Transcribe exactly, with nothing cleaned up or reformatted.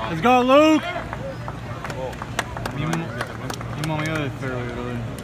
Let's go, Luke! Mismo, mismo amigo del fairway, brother.